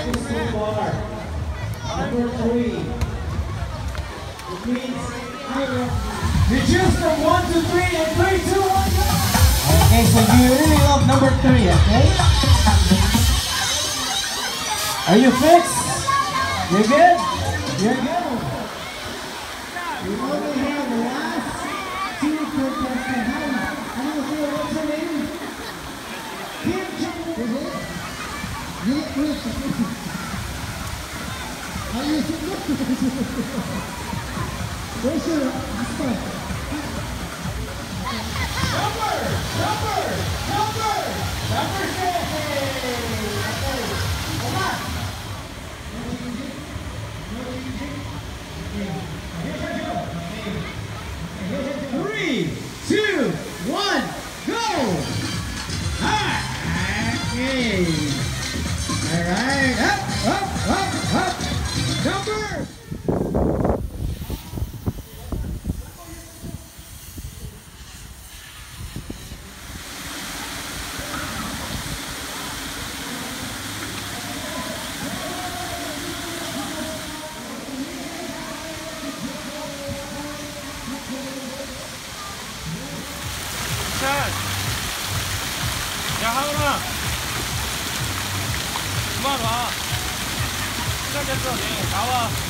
is too far. Number 3. It means you choose from 1 to 3 and 3, 2, 1, go! Okay, so you really love number 3, okay? Are you fixed? You're good? You're good. We only have the last 2 contestants. What's her name? Kim Jong-un. Are you single? Where's your husband? Number 6! Okay, come on! No changing? Okay. Three, two, one, go! Okay. All right, up. Number. 야, 하은아, 그만 와. 시작했어. 네, 나와.